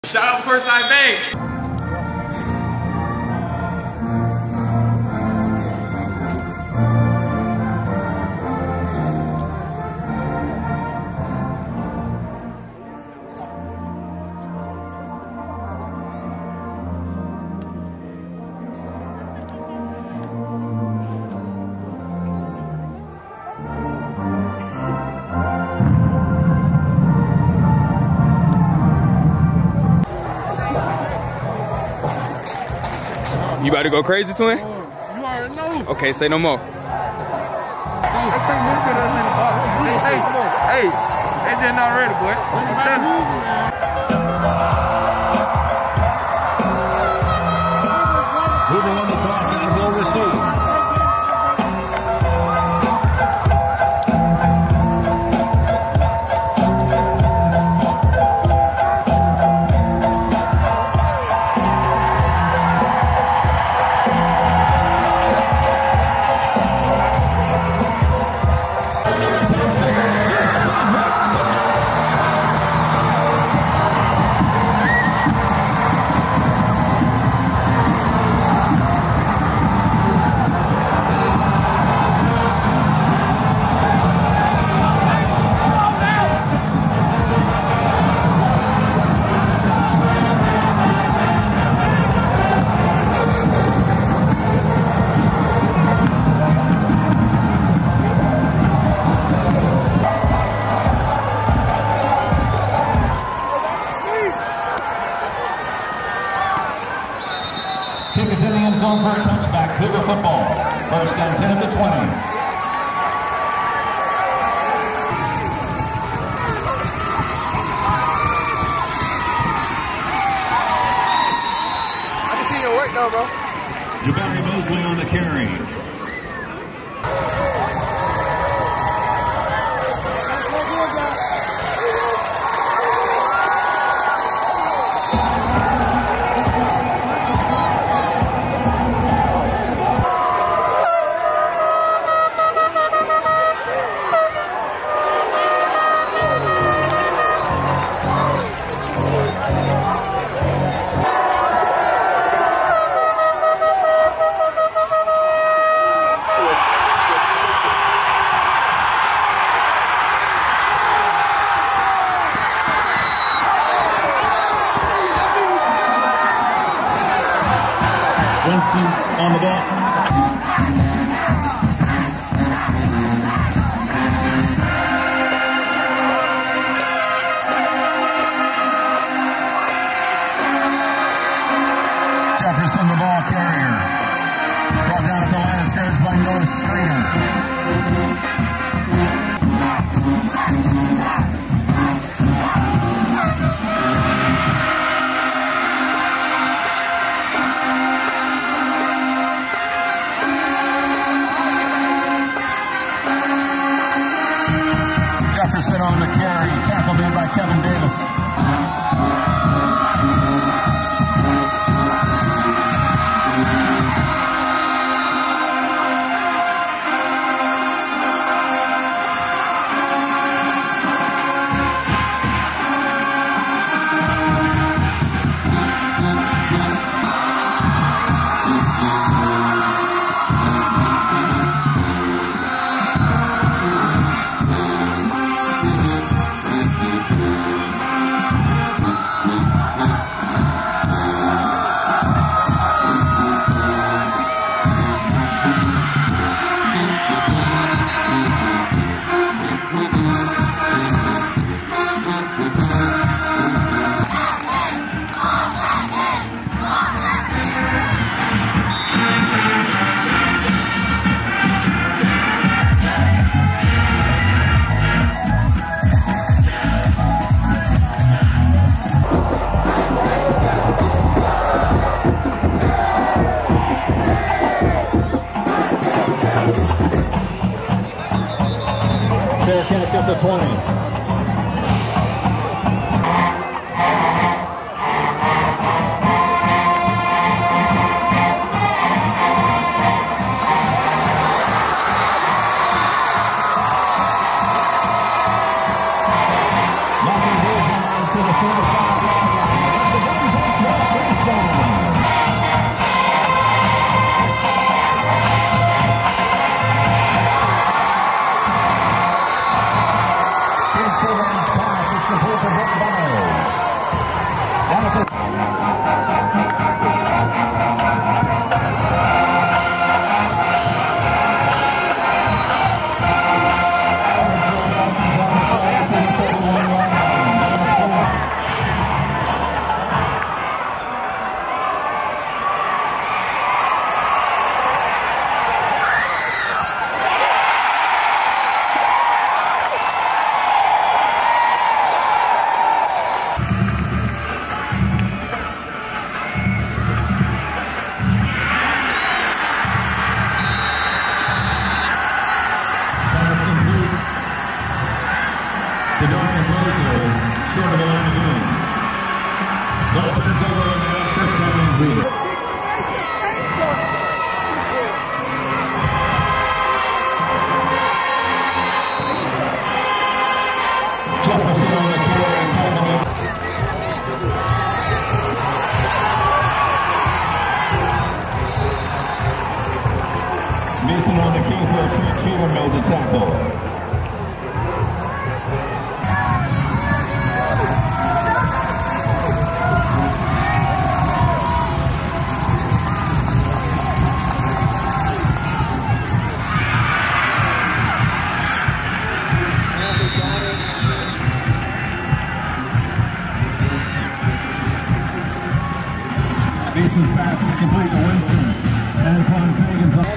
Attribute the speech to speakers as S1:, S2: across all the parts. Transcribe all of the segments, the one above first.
S1: Shout out Portside Bank. You about to go crazy, Swin?
S2: You already know.
S1: Okay, say no more.
S2: Hey, they just not ready, boy.
S3: Moving on the clock and will receive. Tickets in the end zone for a touchback. Cougar football. First and 10 to 20.
S2: I can see your work though, bro.
S3: Jabari Mosley on the carry. Winston on the ball.
S4: Jefferson, the ball carrier. Brought down at the line of scrimmage by Noah Strader. Jefferson on the carry, tackled in by Kevin Davis. Fair catch up to 20. Knocking his down to the 45 yard line.
S3: Mason on the king for a free Cheater made the tackle. Mason's pass is complete to Winston. And Kevin Fagan's on.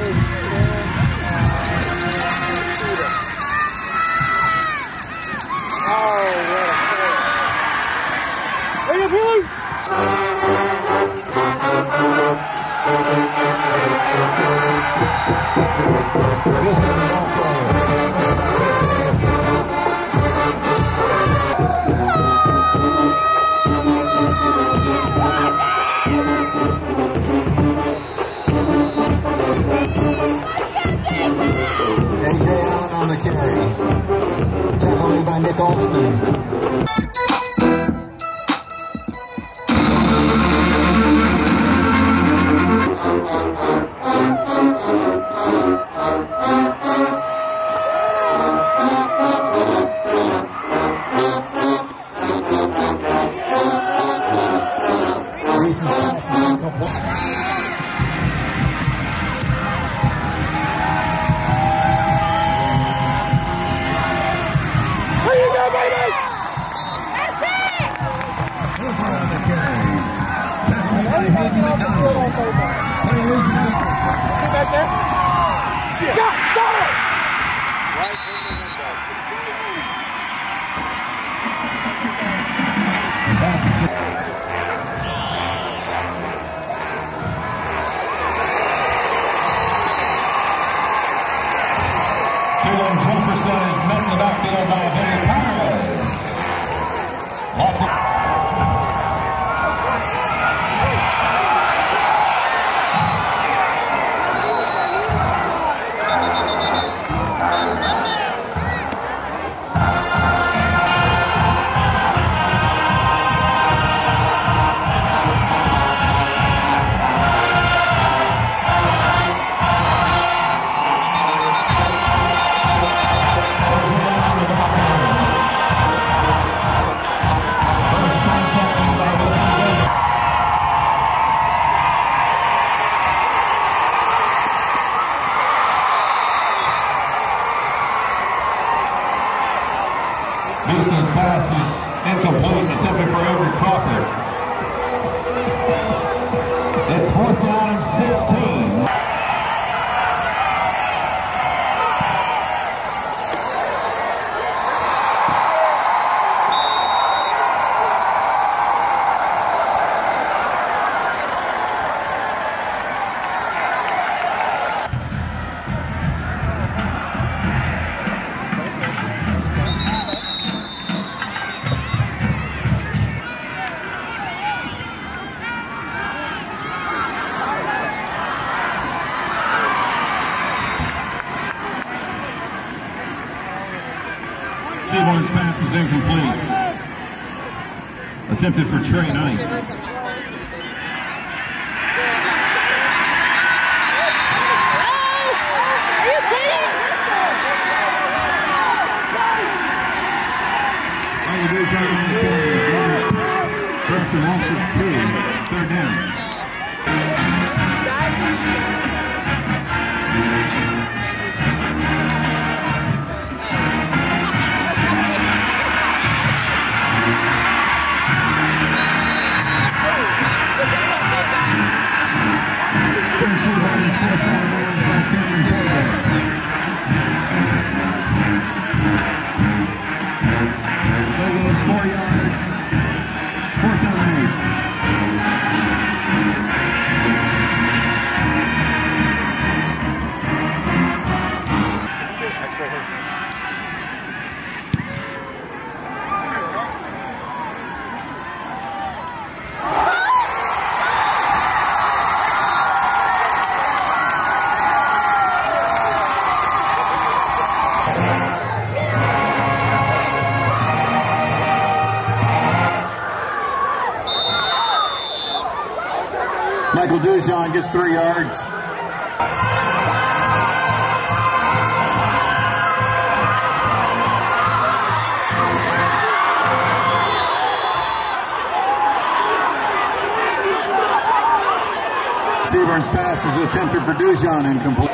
S4: A.J. Allen on the carry. Tackled by Nick Olson. Reason's pass is incomplete.
S3: Mason's pass is incomplete, attempted for Avery Crawford. It's 4th down and 16. Seaborn's pass is incomplete. Attempted for Trey Knight. Michael Day on the carry.
S4: Jackson wants it 2, 3rd down. Logan's 4 yards, 4th down and 8. Michael Dujon gets 3 yards. Seburn's pass is attempted for Dujon, incomplete.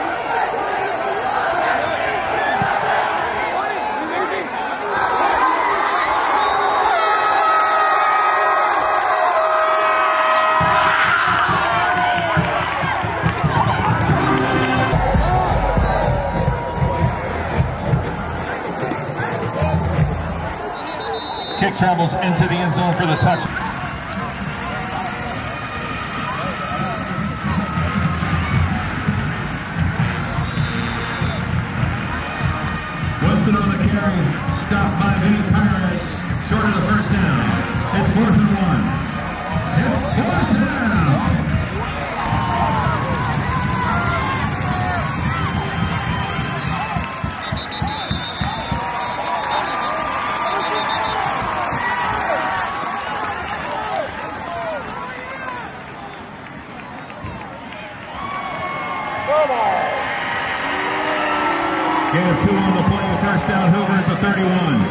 S3: Kick travels into the end zone for the touch. Wilson on the carry, stopped by Vinny Pirates, short of the 1st down. It's 4th and 1. It's 4th down. Gain of 2 on the play, 1st down, Hoover at the 31.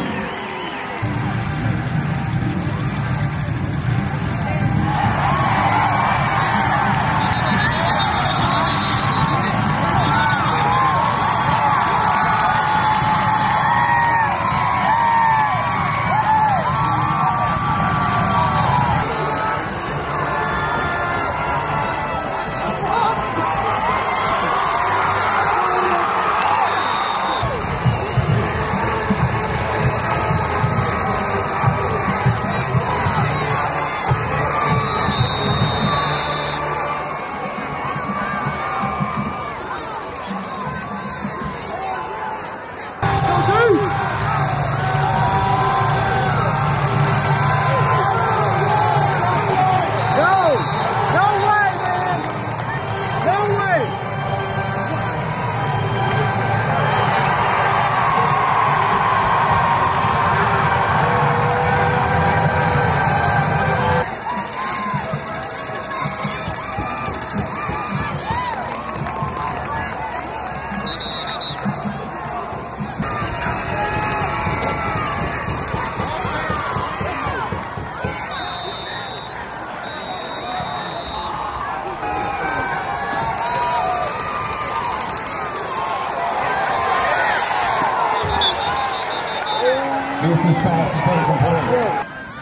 S3: Newsom's pass is incomplete.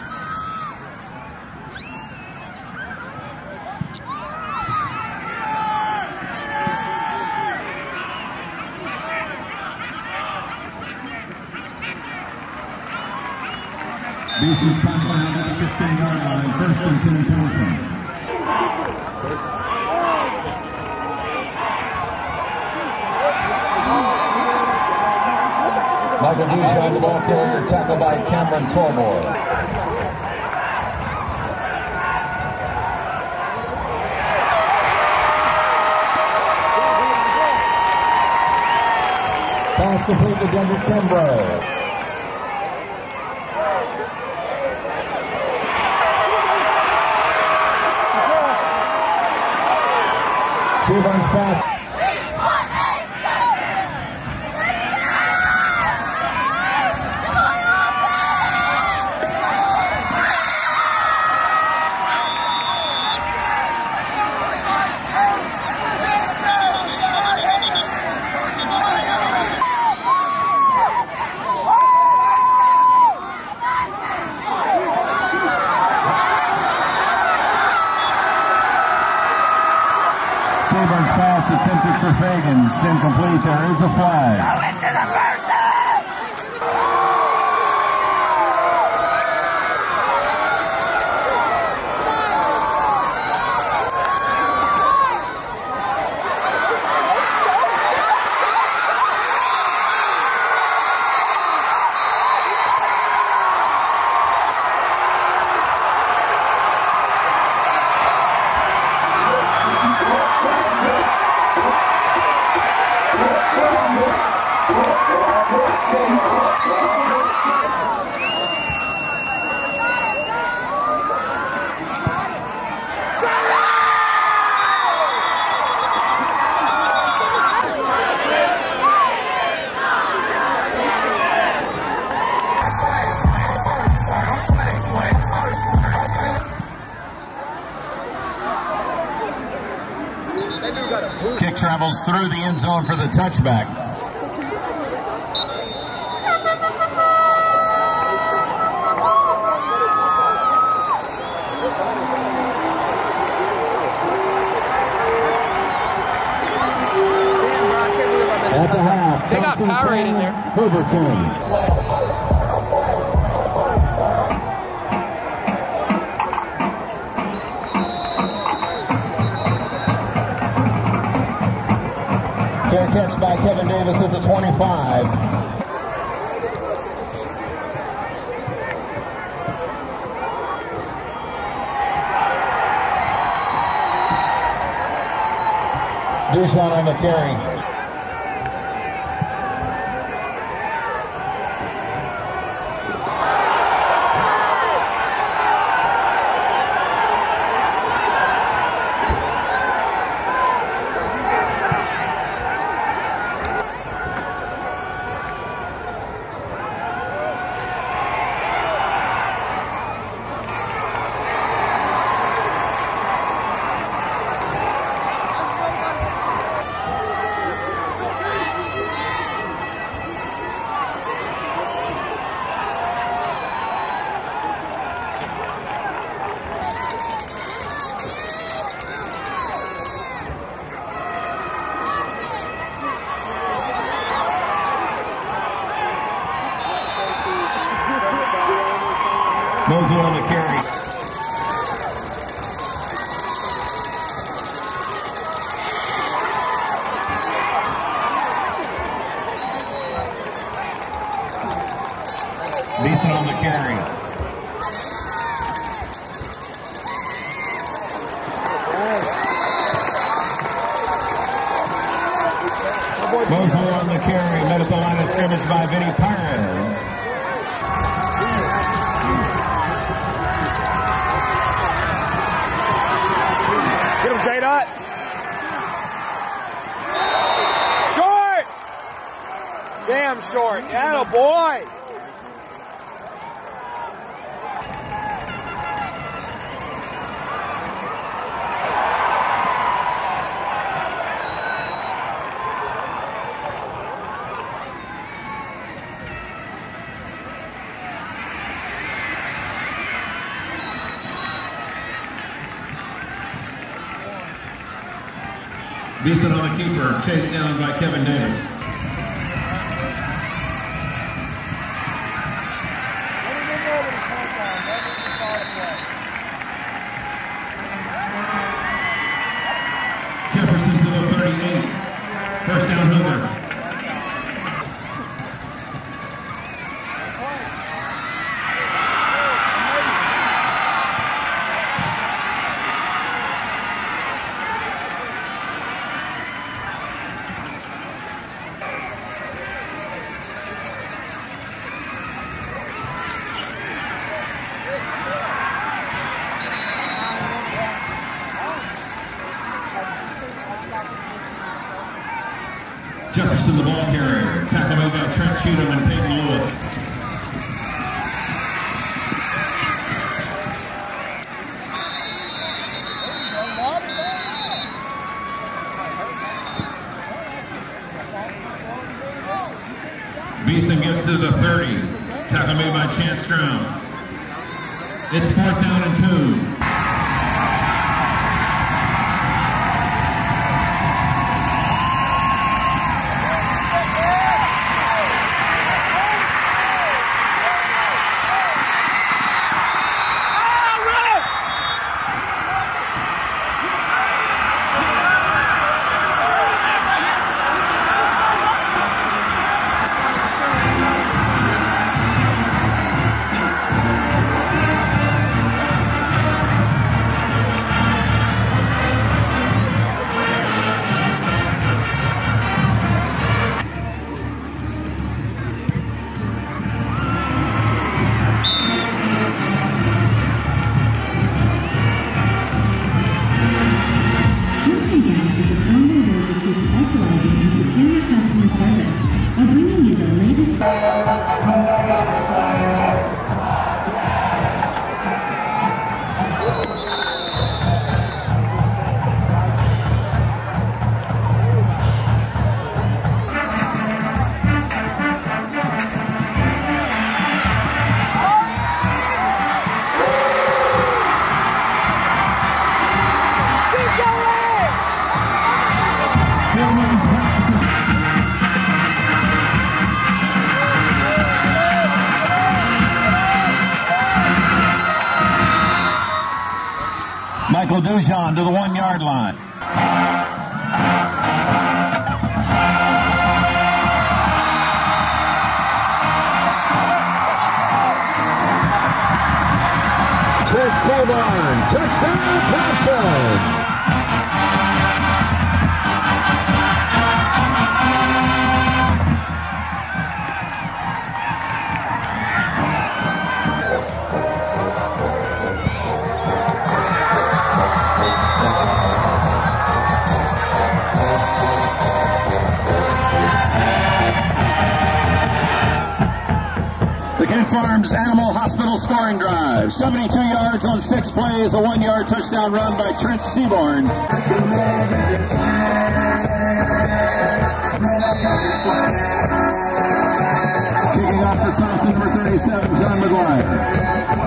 S3: Newsom's touchdown at the 15-yard line, 1st and 10 Thompson. Michael Dujon, the ball carrier, tackled by Cameron Tormore. Pass complete to Denver Kimbrough. Seburn's pass.
S4: Seburn's pass attempted for Fagans. Incomplete. There is a flag. Kick travels through the end zone for the touchback. At the half,
S2: they got Powerade in there.
S4: Hooverton. Fair catch by Kevin Davis at the 25. Dushan on the carry. Mosley on the carry. Beeson on the carry. Mosley on the carry. Met at the line of scrimmage by Vinny Perez.
S2: Get him, J-Dot. Short! Damn short. Atta boy!
S3: Beeson on the keeper, chased down by Kevin Davis. Jefferson to the 38. First down, Hoover. Jefferson the ball carrier. Tackle made by Trent Cheatham and Peyton Lewis. Beeson gets to the 30. Tackle made by Chance Stroud. It's 4th down and 2.
S4: Michael Dujon to the 1 yard line. Trent Seaborn, touchdown Thompson. Farms Animal Hospital scoring drive. 72 yards on 6 plays, a 1-yard touchdown run by Trent Seaborn. Kicking off for Thompson, number 37, John McGuire.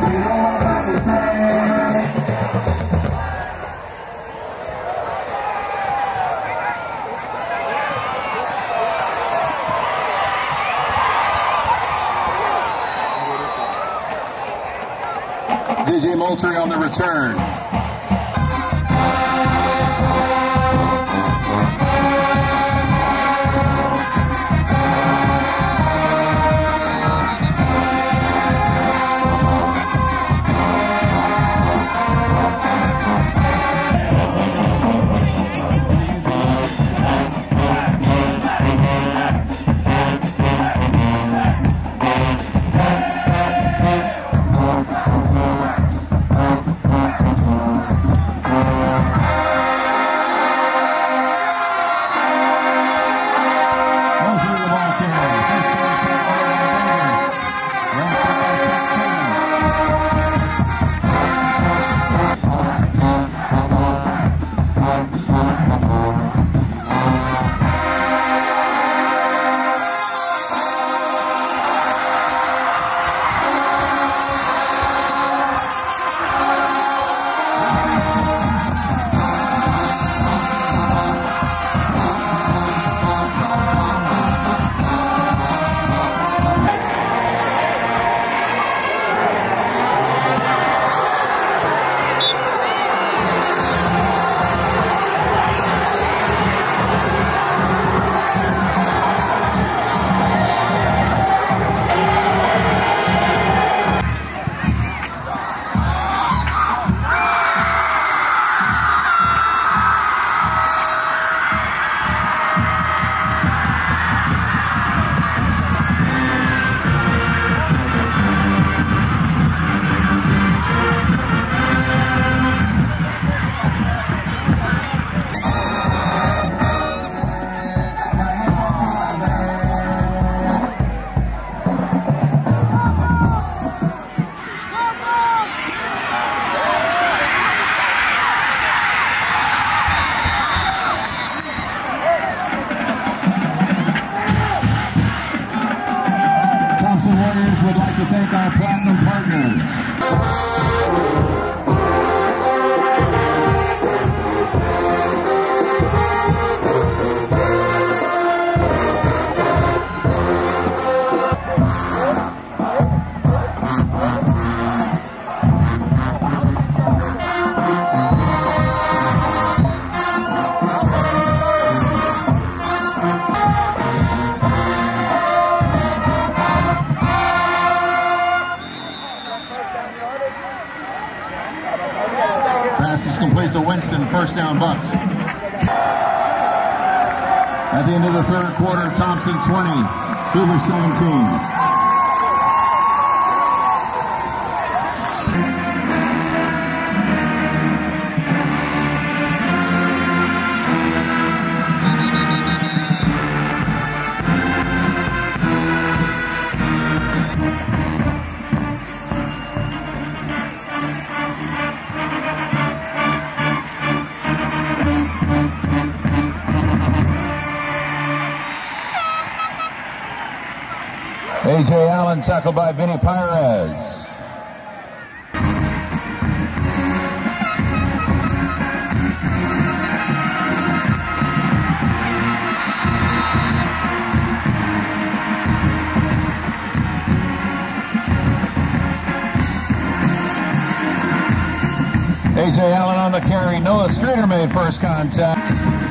S4: DJ Moultrie on the return. Would like to thank our platinum partners. Pass is complete to Winston, first down Bucks. At the end of the third quarter, Thompson 20, Hoover 17. A.J. Allen tackled by Vinny Perez. A.J. Allen on the carry. Noah Streeter made first contact.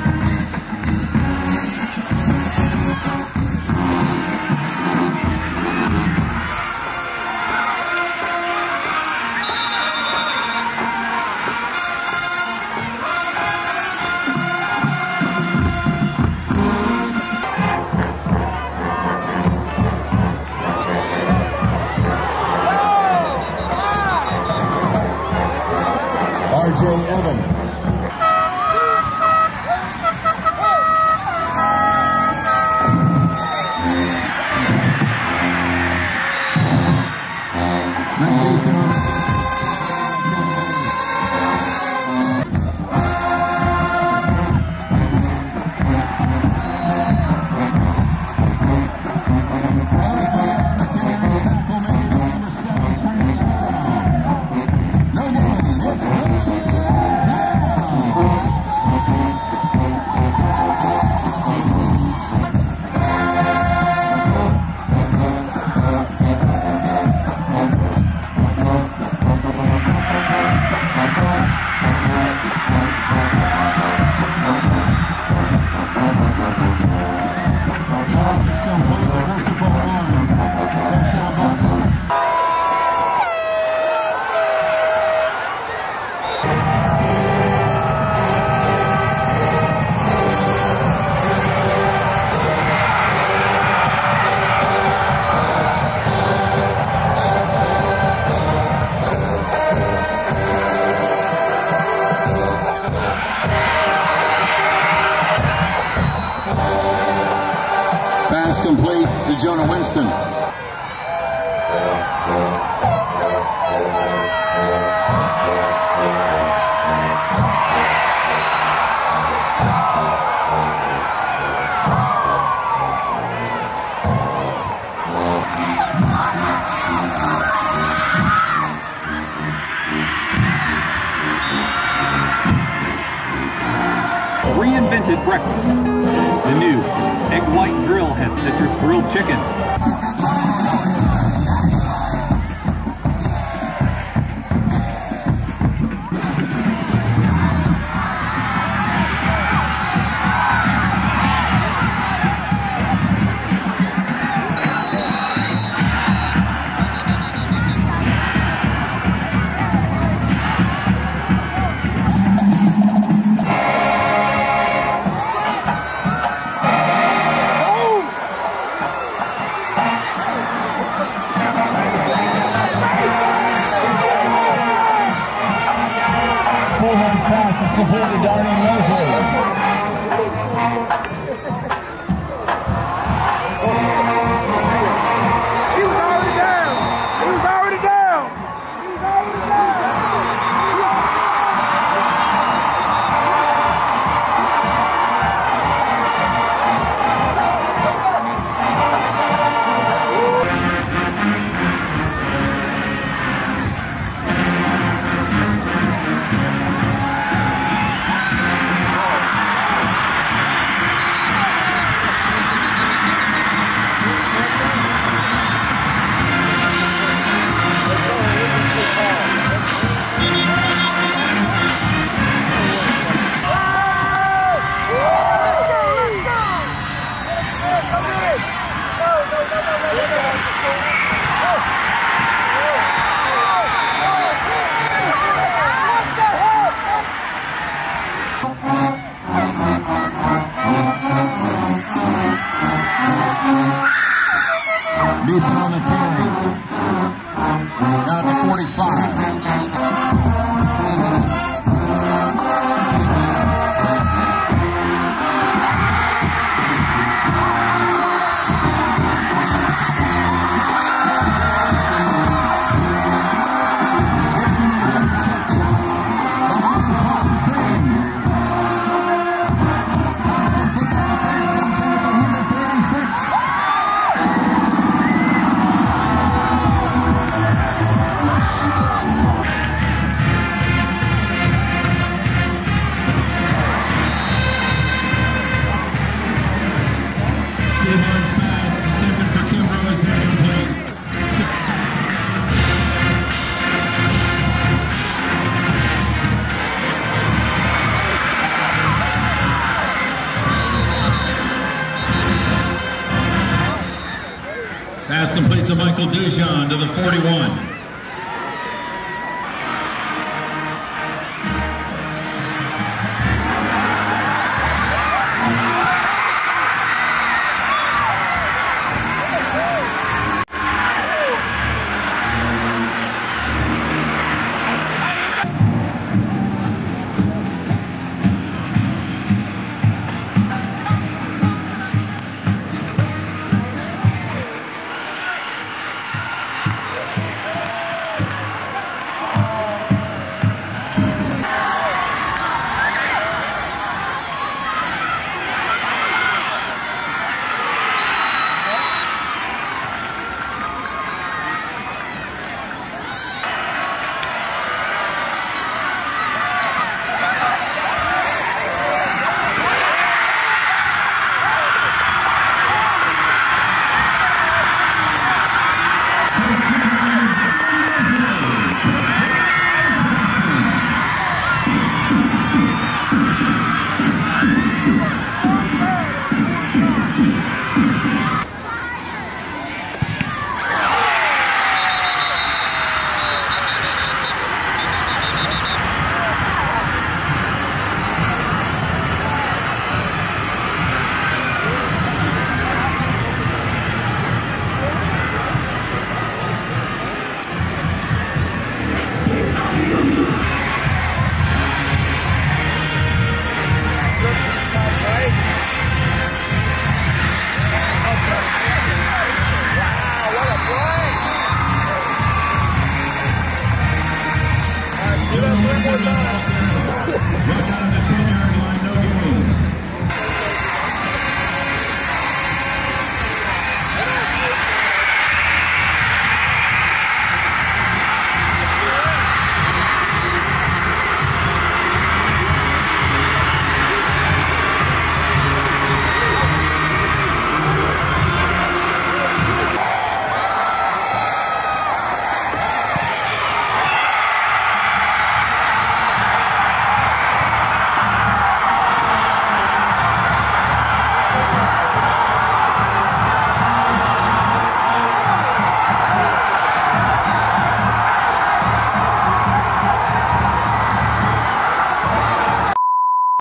S4: R.J. Evans. Pass complete to Jonah Winston.
S5: Reinvented breakfast. The new Egg White Grill has citrus grilled chicken.
S4: Fullman's pass is completely Darnell Mosley.
S2: He was already down. He was already down.
S3: Michael Dujon to the 41.